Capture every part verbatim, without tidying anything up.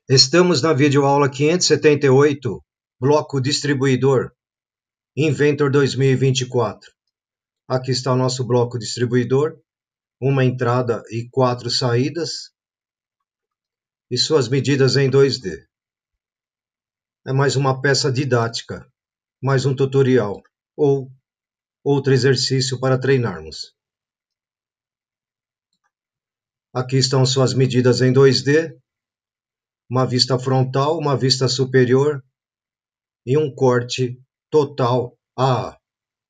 Estamos na videoaula quinhentos e setenta e oito, bloco distribuidor, Inventor dois mil e vinte e quatro. Aqui está o nosso bloco distribuidor, uma entrada e quatro saídas, e suas medidas em dois D. É mais uma peça didática, mais um tutorial, ou outro exercício para treinarmos. Aqui estão suas medidas em dois D, uma vista frontal, uma vista superior e um corte total A A.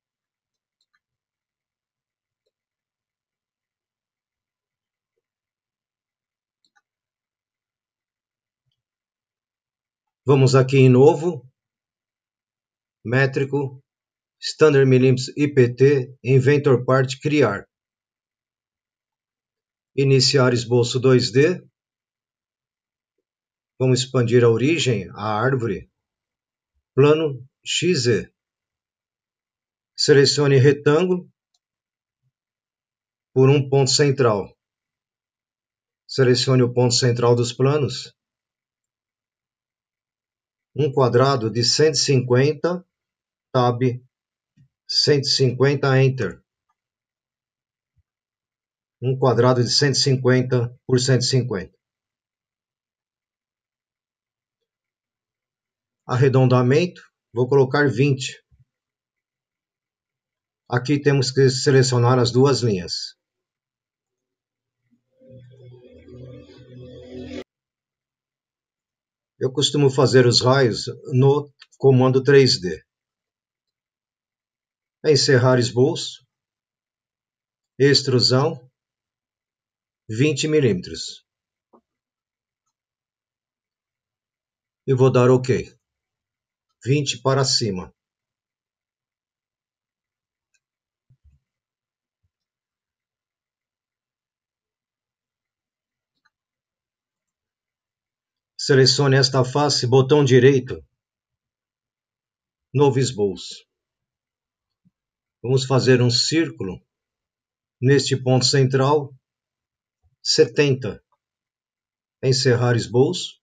Vamos aqui em novo, métrico, Standard Milímetros I P T, Inventor Part, criar. Iniciar esboço dois D. Vamos expandir a origem, a árvore. Plano X Z. Selecione retângulo por um ponto central. Selecione o ponto central dos planos. Um quadrado de cento e cinquenta, Tab, cento e cinquenta, Enter. Um quadrado de cento e cinquenta por cento e cinquenta. Arredondamento, vou colocar vinte. Aqui temos que selecionar as duas linhas. Eu costumo fazer os raios no comando três D. Encerrar esboço, extrusão, vinte milímetros. E vou dar OK. vinte para cima. Selecione esta face, botão direito, novo esboço. Vamos fazer um círculo neste ponto central, setenta. Encerrar esboço,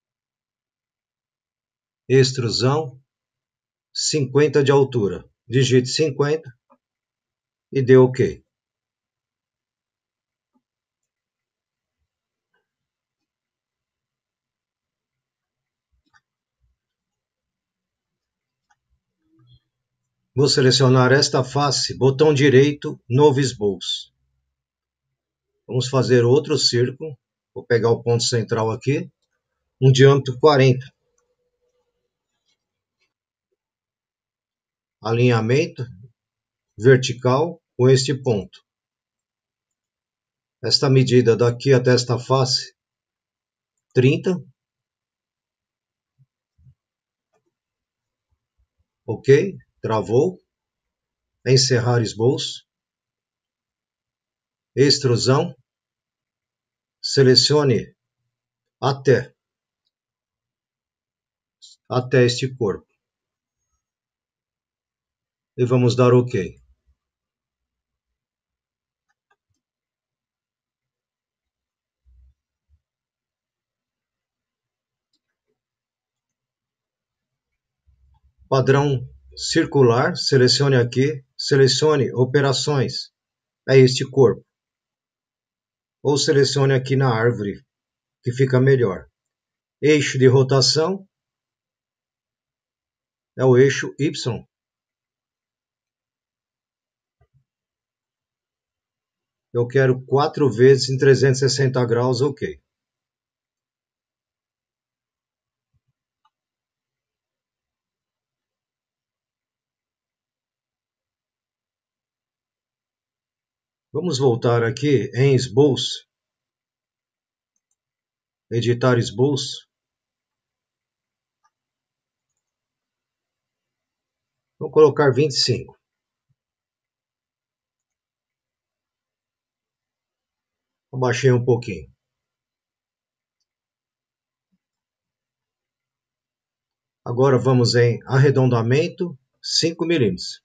extrusão, cinquenta de altura. Digite cinquenta e dê OK. Vou selecionar esta face, botão direito, novo esboço. Vamos fazer outro círculo. Vou pegar o ponto central aqui, um diâmetro quarenta. Alinhamento vertical com este ponto. Esta medida daqui até esta face, trinta. OK, travou. Encerrar esboço. Extrusão. Selecione até. Até este corpo. E vamos dar OK. Padrão circular, selecione aqui, selecione operações. É este corpo. Ou selecione aqui na árvore, que fica melhor. Eixo de rotação é o eixo Y. Eu quero quatro vezes em trezentos e sessenta graus, OK. Vamos voltar aqui em esboço. Editar esboço. Vou colocar vinte e cinco. Abaixei um pouquinho. Agora vamos em arredondamento, cinco milímetros.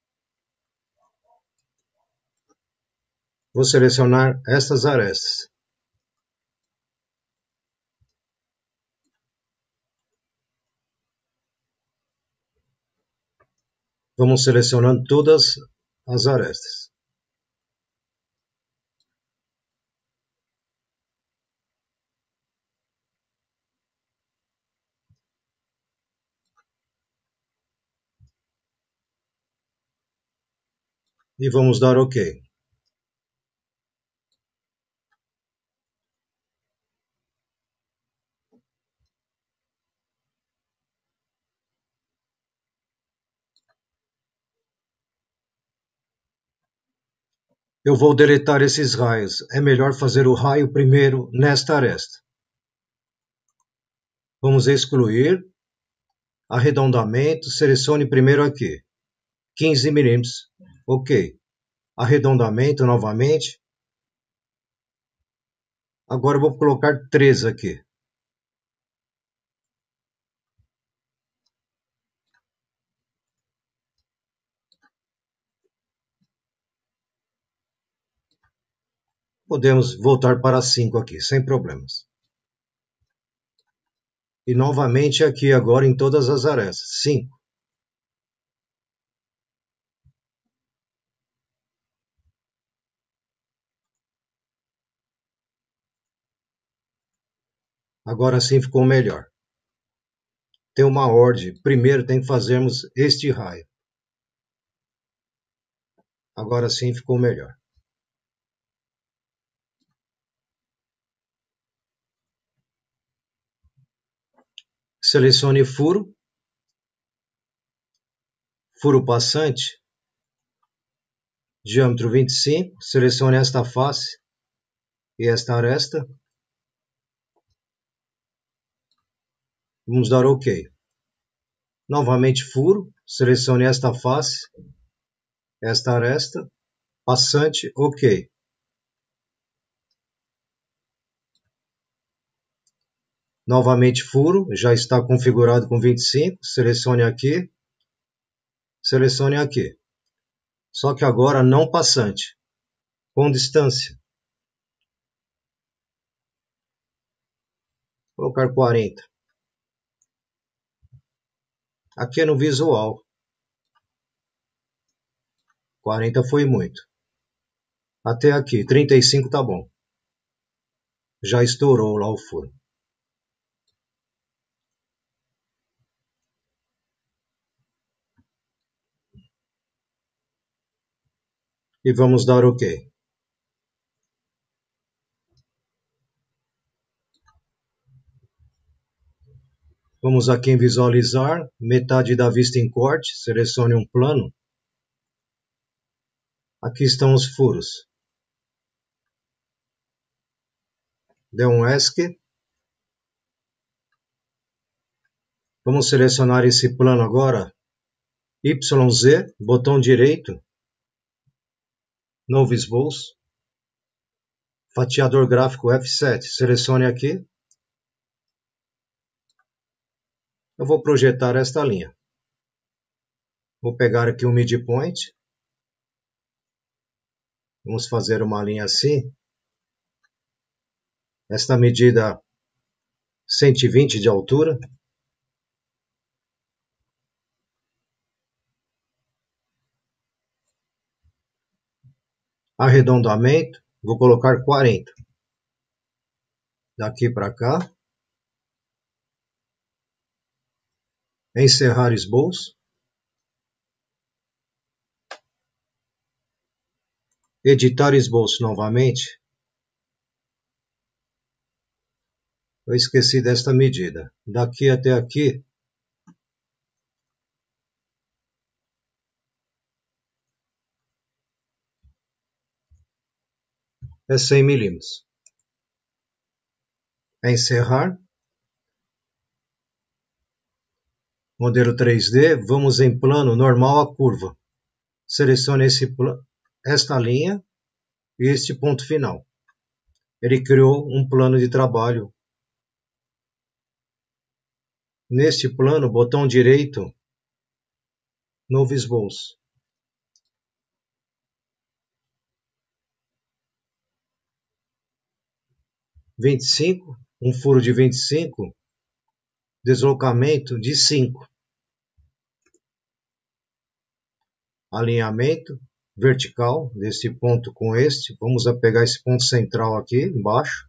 Vou selecionar estas arestas. Vamos selecionando todas as arestas. E vamos dar OK. Eu vou deletar esses raios. É melhor fazer o raio primeiro nesta aresta. Vamos excluir. Arredondamento. Selecione primeiro aqui. quinze milímetros. OK. Arredondamento novamente. Agora eu vou colocar três aqui. Podemos voltar para cinco aqui, sem problemas. E novamente aqui agora em todas as arestas. cinco. Agora sim ficou melhor. Tem uma ordem. Primeiro tem que fazermos este raio. Agora sim ficou melhor. Selecione furo. Furo passante. Diâmetro vinte e cinco. Selecione esta face e esta aresta. Vamos dar OK. Novamente furo. Selecione esta face, esta aresta. Passante, OK. Novamente furo, já está configurado com vinte e cinco, selecione aqui, selecione aqui. Só que agora não passante, com distância. Vou colocar quarenta. Aqui é no visual. quarenta foi muito. Até aqui, trinta e cinco tá bom. Já estourou lá o furo. E vamos dar OK. Vamos aqui em visualizar, metade da vista em corte, selecione um plano. Aqui estão os furos. Dê um ESC. Vamos selecionar esse plano agora. Y Z, botão direito. Novo esboço. Fatiador gráfico F sete. Selecione aqui. Eu vou projetar esta linha. Vou pegar aqui um midpoint. Vamos fazer uma linha assim. Esta medida cento e vinte de altura. Arredondamento. Vou colocar quarenta. Daqui para cá. Encerrar esboço. Editar esboço novamente. Eu esqueci desta medida. Daqui até aqui. É cem milímetros. Encerrar. Modelo três D. Vamos em plano normal à curva. Selecione esse, esta linha e este ponto final. Ele criou um plano de trabalho. Neste plano, botão direito, novo esboço. vinte e cinco, um furo de vinte e cinco, deslocamento de cinco. alinhamento vertical desse ponto com este. Vamos pegar esse ponto central aqui embaixo.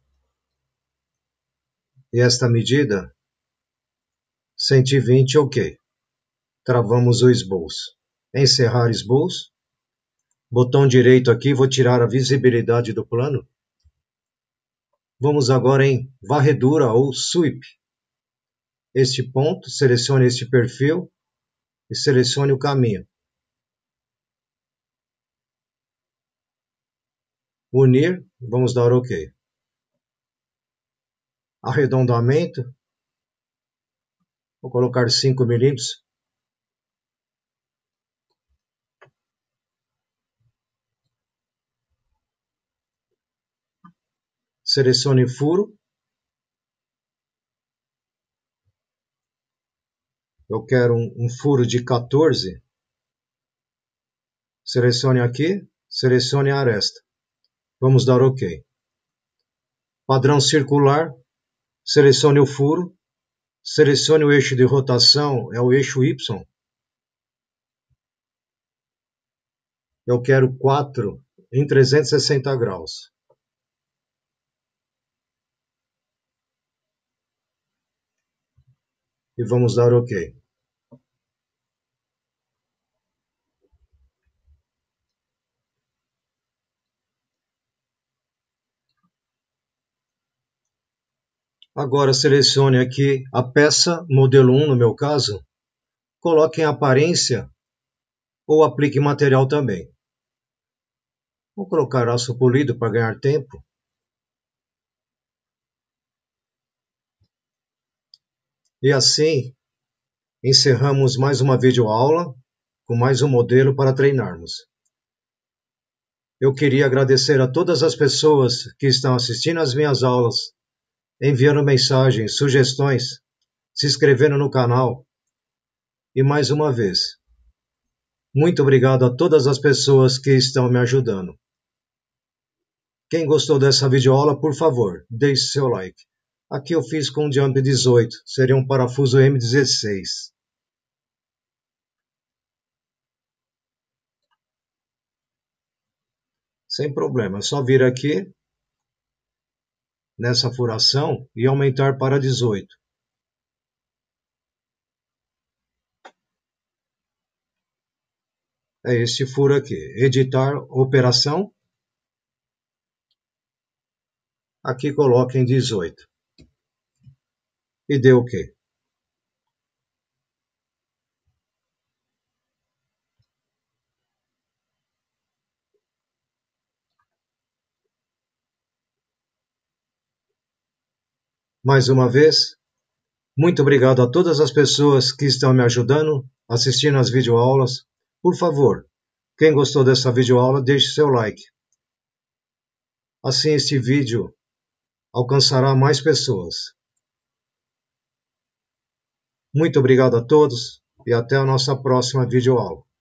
E esta medida, cento e vinte, ok. Travamos o esboço. Encerrar esboço. Botão direito aqui, vou tirar a visibilidade do plano. Vamos agora em varredura ou sweep. Este ponto, selecione este perfil e selecione o caminho. Unir, vamos dar ok. Arredondamento, vou colocar cinco milímetros. Selecione furo. Eu quero um, um furo de quatorze. Selecione aqui, selecione a aresta. Vamos dar ok. Padrão circular, selecione o furo. Selecione o eixo de rotação, é o eixo Y. Eu quero quatro em trezentos e sessenta graus. E vamos dar ok. Agora selecione aqui a peça, modelo um no meu caso. Coloque em aparência ou aplique material também. Vou colocar aço polido para ganhar tempo. E assim, encerramos mais uma videoaula com mais um modelo para treinarmos. Eu queria agradecer a todas as pessoas que estão assistindo às minhas aulas, enviando mensagens, sugestões, se inscrevendo no canal. E mais uma vez, muito obrigado a todas as pessoas que estão me ajudando. Quem gostou dessa videoaula, por favor, deixe seu like. Aqui eu fiz com o Jump dezoito, seria um parafuso M dezesseis. Sem problema, é só vir aqui, nessa furação, e aumentar para dezoito. É este furo aqui, editar operação. Aqui coloque em dezoito. E dê OK. Mais uma vez, muito obrigado a todas as pessoas que estão me ajudando, assistindo às videoaulas. Por favor, quem gostou dessa videoaula, deixe seu like. Assim este vídeo alcançará mais pessoas. Muito obrigado a todos e até a nossa próxima videoaula.